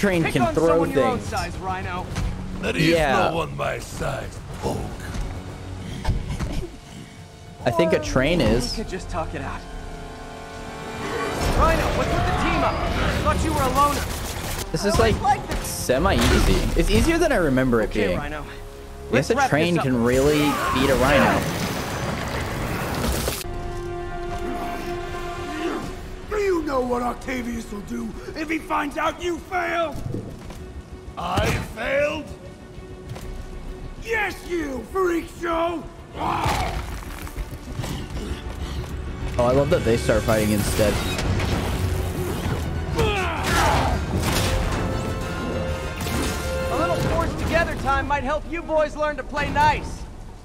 train Pick can on throw someone your own things. size, Rhino. There is no one my size, Hulk. I think a train We is. could just talk it out. Rhino, what's with the team up? I thought you were a loner. This is like semi-easy. It's easier than I remember it Okay, being. Rhino. I guess a Let's wrap train this up. can really beat a rhino. Do you know what Octavius will do if he finds out you failed? I failed? Yes, you, freak show! Oh, I love that they start fighting instead. A little forged together time might help you boys learn to play nice.